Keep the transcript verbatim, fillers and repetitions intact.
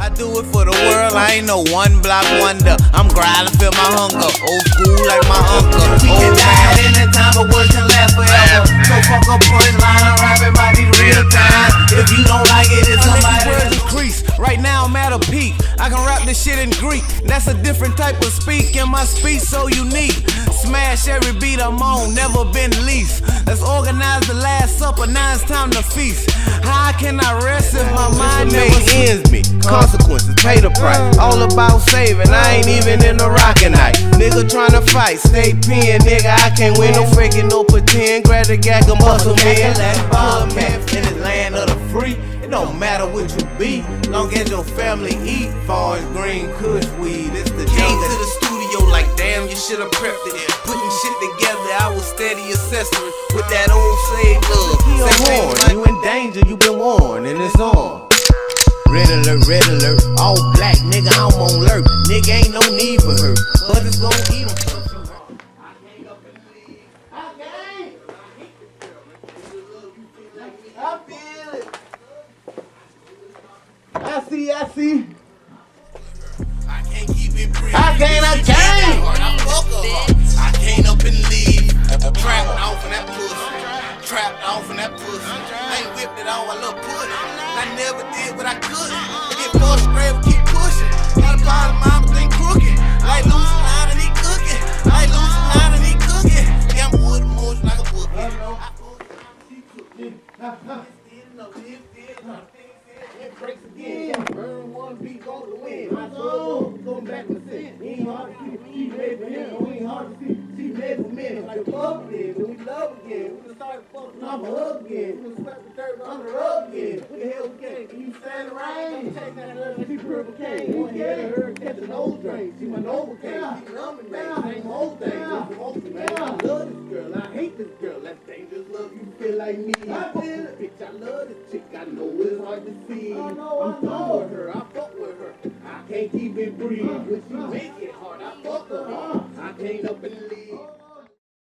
I do it for the world, I ain't no one block wonder. I'm grinding, feel my hunger. Old school like my uncle. We can die anytime, but words can last forever. So fuck a punchline, I'm rapping by these real time. If you don't like it, it's somebody words increase. Right now I'm at a peak. I can rap this shit in Greek. That's a different type of speak, and my speech so unique. Smash every beat I'm on, never been least. Let's organize the last supper, now it's time to feast. How can I rest if my mind never ends me? Consequences, pay the price. All about saving, I ain't even in the rockin' night. Nigga tryna fight, stay pinned, nigga. I can't win no faking, no pretend. Grab the gag and muscle man. Ball man in this land of the free. It don't matter what you be, long as your family eat. Far as green kush weed, it's the came to the studio like damn, you should've prepped it. Putting shit together, I was steady accessory with that old slave love. Say horn, you in danger, you been warned, and it's on. Red alert, red alert, all black, nigga, I'm on alert. Nigga ain't no need for her, but it's gon' eat him. I feel it. I see, I see. I can't keep it real. I can't, I can't. I fuck up. I can't up and leave. Trapped off in that pussy. Trapped off in that pussy. I ain't whipped it on, I love pussy. I never did what I could. Get frustrated, keep pushing. Got a part of mama think crooked. Like losing line and he cooking. Like losing line and he cooking. Yeah, I'm wood motion like a bookie. I fuck she cooking. It breaks again. Burn one beat, go to win. My soul going back to sin. Ain't hard to keep, she made for him. Ain't hard to see, she made for men. Like a love again, then we love again. We can start fucking off a hug again. We can sweat the dirt under the rug again. What the hell we can? Can you stand the rain? Take that earth and she purple cane. One head of her catch a nose drain. She my Novocaine. She numbing man. Same whole thing. Just emotion, man. I love this girl. I hate this girl. That's dangerous love. You feel like me. I feel it. Bitch, I love this chick. I know it's hard to see. I'm done with her, I fuck with her. I can't keep it breathe. When she make it hard, I fuck her hard. I can't up and leave.